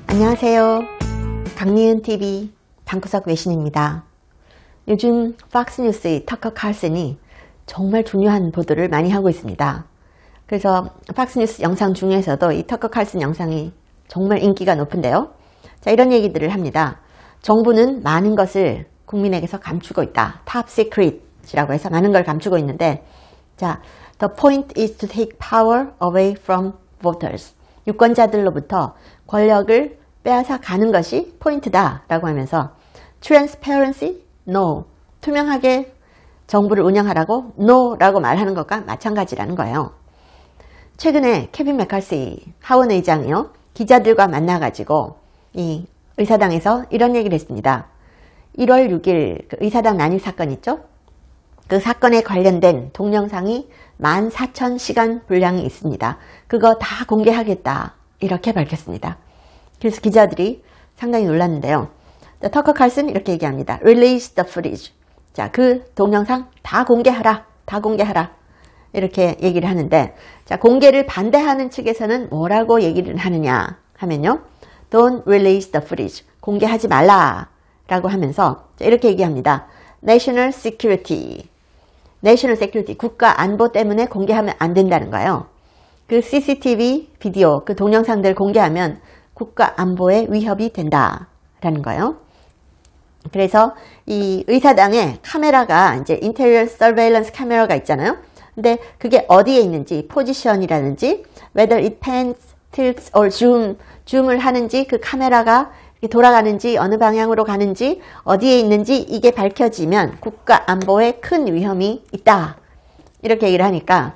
안녕하세요. 강리은TV 방구석 외신입니다. 요즘 팍스뉴스의 터커 칼슨이 정말 중요한 보도를 많이 하고 있습니다. 그래서 팍스뉴스 영상 중에서도 이 터커 칼슨 영상이 정말 인기가 높은데요. 자, 이런 얘기들을 합니다. 정부는 많은 것을 국민에게서 감추고 있다. Top secret이라고 해서 많은 걸 감추고 있는데, 자, the point is to take power away from voters. 유권자들로부터 권력을 빼앗아 가는 것이 포인트다 라고 하면서 transparency? No. 투명하게 정부를 운영하라고? No 라고 말하는 것과 마찬가지라는 거예요. 최근에 케빈 맥카시 하원 의장이요, 기자들과 만나가지고 이 의사당에서 이런 얘기를 했습니다. 1월 6일 그 의사당 난입 사건 있죠? 그 사건에 관련된 동영상이 14,000시간 분량이 있습니다. 그거 다 공개하겠다 이렇게 밝혔습니다. 그래서 기자들이 상당히 놀랐는데요. 터커 칼슨 이렇게 얘기합니다. Release the footage. 자, 그 동영상 다 공개하라. 다 공개하라. 이렇게 얘기를 하는데, 자, 공개를 반대하는 측에서는 뭐라고 얘기를 하느냐 하면요. Don't release the footage. 공개하지 말라 라고 하면서 이렇게 얘기합니다. National security. National security. 국가 안보 때문에 공개하면 안 된다는 거예요. 그 CCTV 비디오, 그 동영상들 공개하면 국가 안보에 위협이 된다라는 거예요. 그래서 이 의사당에 카메라가 이제 인테리어 서베일런스 카메라가 있잖아요. 근데 그게 어디에 있는지, 포지션이라든지, whether it pans, tilts or zoom을 하는지, 그 카메라가 돌아가는지, 어느 방향으로 가는지, 어디에 있는지 이게 밝혀지면 국가 안보에 큰 위험이 있다. 이렇게 얘기를 하니까,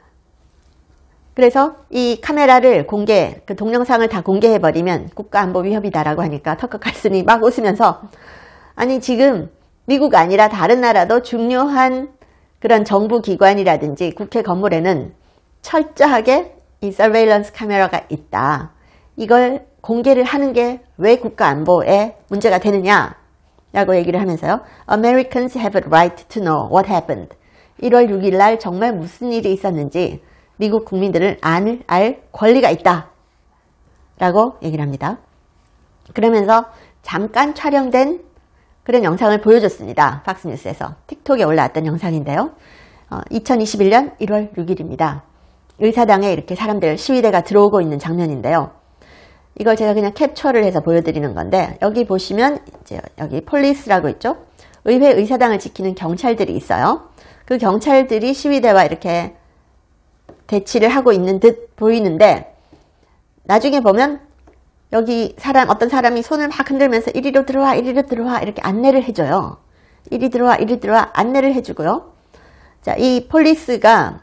그래서 이 카메라를 그 동영상을 다 공개해버리면 국가안보 위협이다라고 하니까 터커 칼슨이 막 웃으면서, 아니 지금 미국 아니라 다른 나라도 중요한 그런 정부 기관이라든지 국회 건물에는 철저하게 이 서베일런스 카메라가 있다. 이걸 공개를 하는 게 왜 국가안보에 문제가 되느냐라고 얘기를 하면서요. Americans have a right to know what happened. 1월 6일 날 정말 무슨 일이 있었는지 미국 국민들은 알 권리가 있다 라고 얘기를 합니다. 그러면서 잠깐 촬영된 그런 영상을 보여줬습니다. 팍스뉴스에서 틱톡에 올라왔던 영상인데요. 2021년 1월 6일입니다. 의사당에 이렇게 사람들, 시위대가 들어오고 있는 장면인데요. 이걸 제가 그냥 캡처를 해서 보여드리는 건데, 여기 보시면 이제 여기 폴리스라고 있죠. 의회 의사당을 지키는 경찰들이 있어요. 그 경찰들이 시위대와 이렇게 대치를 하고 있는 듯 보이는데, 나중에 보면 여기 어떤 사람이 손을 막 흔들면서 이리로 들어와, 이리로 들어와 이렇게 안내를 해줘요. 이리 들어와, 이리 들어와 안내를 해주고요. 자, 이 폴리스가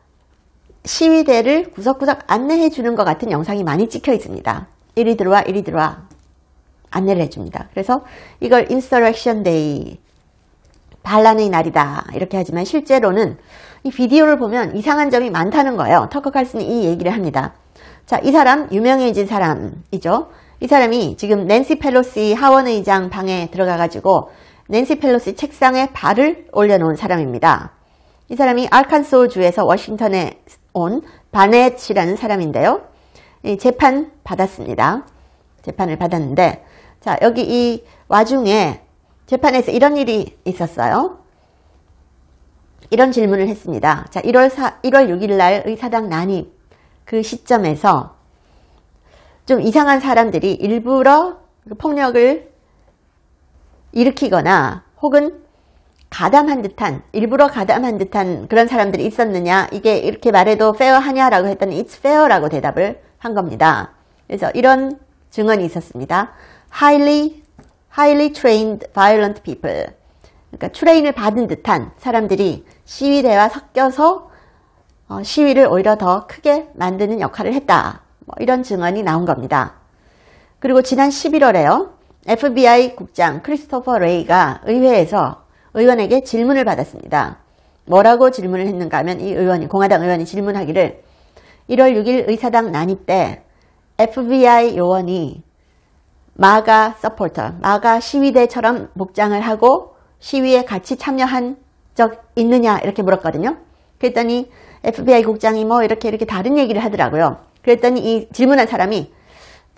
시위대를 구석구석 안내해 주는 것 같은 영상이 많이 찍혀 있습니다. 이리 들어와, 이리 들어와 안내를 해줍니다. 그래서 이걸 Insurrection Day, 반란의 날이다 이렇게 하지만 실제로는 이 비디오를 보면 이상한 점이 많다는 거예요. 터커 칼슨이 이 얘기를 합니다. 자, 이 사람 유명해진 사람이죠. 이 사람이 지금 낸시 펠로시 하원의장 방에 들어가가지고 낸시 펠로시 책상에 발을 올려놓은 사람입니다. 이 사람이 알칸소 주에서 워싱턴에 온 바넷이라는 사람인데요. 재판 받았습니다. 재판을 받았는데, 자, 여기 이 와중에 재판에서 이런 일이 있었어요. 이런 질문을 했습니다. 자, 1월 6일 날 의사당 난입 그 시점에서 좀 이상한 사람들이 일부러 폭력을 일으키거나 혹은 일부러 가담한 듯한 그런 사람들이 있었느냐, 이게 이렇게 말해도 페어하냐라고 했더니 it's fair라고 대답을 한 겁니다. 그래서 이런 증언이 있었습니다. highly trained violent people. 그러니까 트레인을 받은 듯한 사람들이 시위대와 섞여서 시위를 오히려 더 크게 만드는 역할을 했다. 뭐 이런 증언이 나온 겁니다. 그리고 지난 11월에요. FBI 국장 크리스토퍼 레이가 의회에서 의원에게 질문을 받았습니다. 뭐라고 질문을 했는가 하면 이 공화당 의원이 질문하기를 1월 6일 의사당 난입 때 FBI 요원이 마가 서포터, 마가 시위대처럼 복장을 하고 시위에 같이 참여한 적 있느냐 이렇게 물었거든요. 그랬더니 FBI 국장이 뭐 이렇게 다른 얘기를 하더라고요. 그랬더니 이 질문한 사람이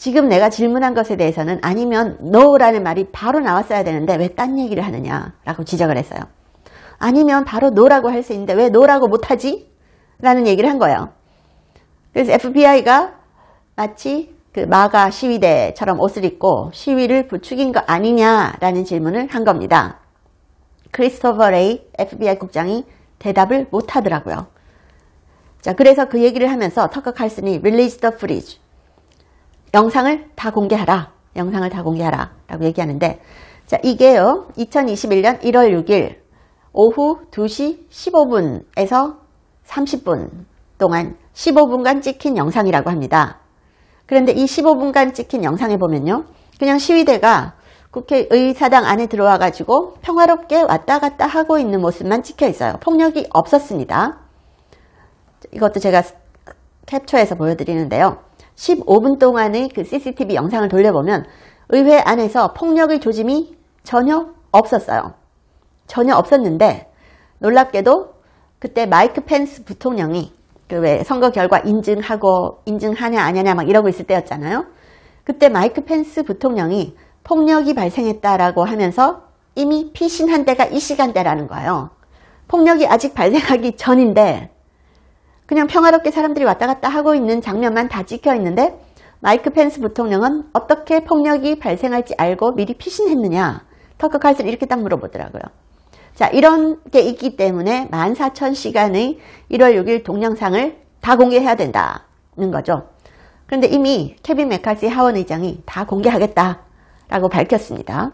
지금 내가 질문한 것에 대해서는 아니면 no라는 말이 바로 나왔어야 되는데 왜 딴 얘기를 하느냐라고 지적을 했어요. 아니면 바로 no라고 할 수 있는데 왜 no라고 못하지? 라는 얘기를 한 거예요. 그래서 FBI가 마치 그 마가 시위대처럼 옷을 입고 시위를 부추긴 거 아니냐라는 질문을 한 겁니다. 크리스토퍼 레이 FBI 국장이 대답을 못 하더라고요. 자, 그래서 그 얘기를 하면서 터커 칼슨이 release the footage. 영상을 다 공개하라. 영상을 다 공개하라. 라고 얘기하는데, 자, 이게요, 2021년 1월 6일 오후 2시 15분에서 30분 동안 15분간 찍힌 영상이라고 합니다. 그런데 이 15분간 찍힌 영상에 보면요, 그냥 시위대가 국회의사당 안에 들어와 가지고 평화롭게 왔다 갔다 하고 있는 모습만 찍혀 있어요. 폭력이 없었습니다. 이것도 제가 캡처해서 보여드리는데요. 15분 동안의 그 CCTV 영상을 돌려보면 의회 안에서 폭력의 조짐이 전혀 없었어요. 전혀 없었는데 놀랍게도 그때 마이크 펜스 부통령이 그 왜 선거 결과 인증하냐 아니냐 막 이러고 있을 때였잖아요. 그때 마이크 펜스 부통령이 폭력이 발생했다라고 하면서 이미 피신한 때가 이 시간대라는 거예요. 폭력이 아직 발생하기 전인데 그냥 평화롭게 사람들이 왔다 갔다 하고 있는 장면만 다 찍혀 있는데 마이크 펜스 부통령은 어떻게 폭력이 발생할지 알고 미리 피신했느냐. 터커 칼슨이 이렇게 딱 물어보더라고요. 자, 이런 게 있기 때문에 14,000시간의 1월 6일 동영상을 다 공개해야 된다는 거죠. 그런데 이미 케빈 맥카시 하원 의장이 다 공개하겠다라고 밝혔습니다.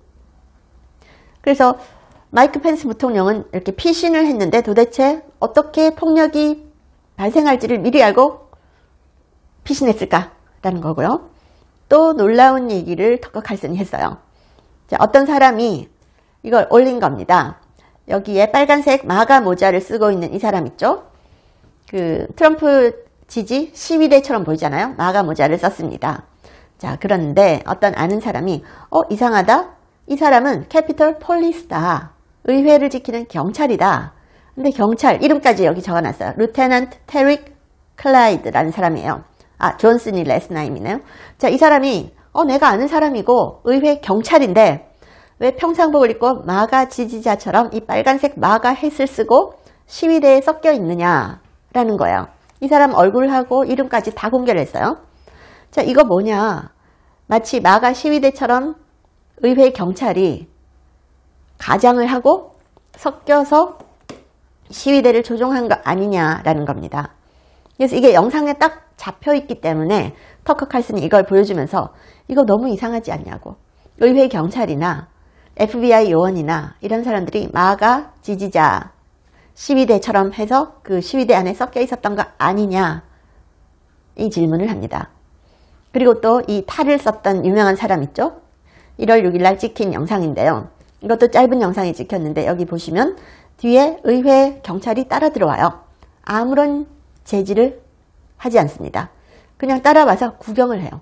그래서 마이크 펜스 부통령은 이렇게 피신을 했는데 도대체 어떻게 폭력이 발생할지를 미리 알고 피신했을까라는 거고요. 또 놀라운 얘기를 터커 칼슨이 했어요. 자, 어떤 사람이 이걸 올린 겁니다. 여기에 빨간색 마가 모자를 쓰고 있는 이 사람 있죠? 그 트럼프 지지 시위대처럼 보이잖아요. 마가 모자를 썼습니다. 자, 그런데 어떤 아는 사람이 이상하다. 이 사람은 캐피털 폴리스다. 의회를 지키는 경찰이다. 근데 경찰 이름까지 여기 적어놨어요. 루테넌트 테릭 클라이드라는 사람이에요. 아, 존슨이 레스나임이네요. 자, 이 사람이 내가 아는 사람이고 의회 경찰인데 왜 평상복을 입고 마가 지지자처럼 이 빨간색 마가 햇을 쓰고 시위대에 섞여 있느냐라는 거예요. 이 사람 얼굴하고 이름까지 다 공개를 했어요. 자, 이거 뭐냐. 마치 마가 시위대처럼 의회 경찰이 가장을 하고 섞여서 시위대를 조종한 거 아니냐라는 겁니다. 그래서 이게 영상에 딱 잡혀있기 때문에 터커 칼슨이 이걸 보여주면서 이거 너무 이상하지 않냐고. 의회 경찰이나 FBI 요원이나 이런 사람들이 마가 지지자 시위대처럼 해서 그 시위대 안에 섞여 있었던 거 아니냐 이 질문을 합니다. 그리고 또 이 탈을 썼던 유명한 사람 있죠? 1월 6일 날 찍힌 영상인데요. 이것도 짧은 영상이 찍혔는데 여기 보시면 뒤에 의회 경찰이 따라 들어와요. 아무런 제지를 하지 않습니다. 그냥 따라와서 구경을 해요.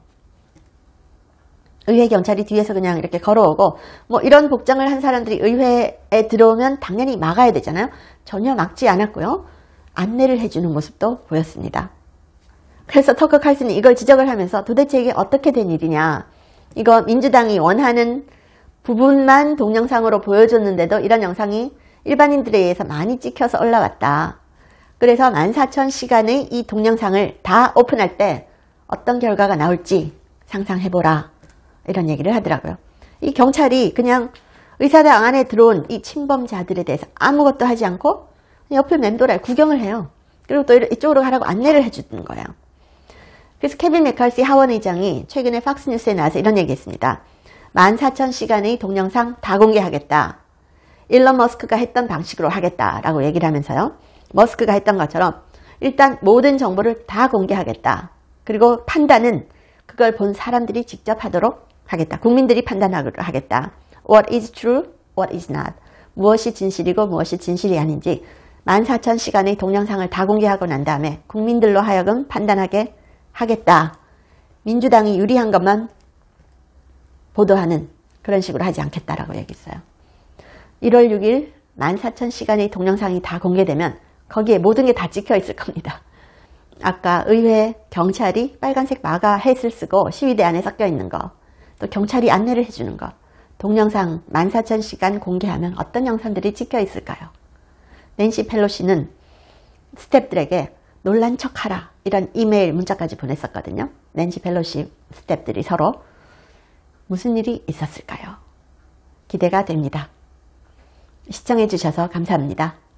의회 경찰이 뒤에서 그냥 이렇게 걸어오고 뭐 이런 복장을 한 사람들이 의회에 들어오면 당연히 막아야 되잖아요. 전혀 막지 않았고요. 안내를 해주는 모습도 보였습니다. 그래서 터커 칼슨이 이걸 지적을 하면서 도대체 이게 어떻게 된 일이냐. 이거 민주당이 원하는 부분만 동영상으로 보여줬는데도 이런 영상이 일반인들에 의해서 많이 찍혀서 올라왔다. 그래서 14,000시간의 이 동영상을 다 오픈할 때 어떤 결과가 나올지 상상해보라. 이런 얘기를 하더라고요. 이 경찰이 그냥 의사당 안에 들어온 이 침범자들에 대해서 아무것도 하지 않고 옆을 맴돌아 구경을 해요. 그리고 또 이쪽으로 가라고 안내를 해주는 거예요. 그래서 케빈 맥카시 하원 의장이 최근에 팍스뉴스에 나와서 이런 얘기했습니다. 14,000시간의 동영상 다 공개하겠다. 일론 머스크가 했던 방식으로 하겠다라고 얘기를 하면서요. 머스크가 했던 것처럼 일단 모든 정보를 다 공개하겠다. 그리고 판단은 그걸 본 사람들이 직접 하도록 하겠다. 국민들이 판단하겠다. What is true, what is not. 무엇이 진실이고 무엇이 진실이 아닌지 14,000시간의 동영상을 다 공개하고 난 다음에 국민들로 하여금 판단하게 하겠다. 민주당이 유리한 것만 보도하는 그런 식으로 하지 않겠다라고 얘기했어요. 1월 6일 14,000시간의 동영상이 다 공개되면 거기에 모든 게 다 찍혀 있을 겁니다. 아까 의회 경찰이 빨간색 마가 햇을 쓰고 시위대 안에 섞여 있는 거, 또 경찰이 안내를 해주는 거, 동영상 14,000시간 공개하면 어떤 영상들이 찍혀 있을까요? 낸시 펠로시는 스태프들에게 놀란 척하라 이런 이메일 문자까지 보냈었거든요. 낸시 펠로시 스태프들이 서로 무슨 일이 있었을까요? 기대가 됩니다. 시청해 주셔서 감사합니다.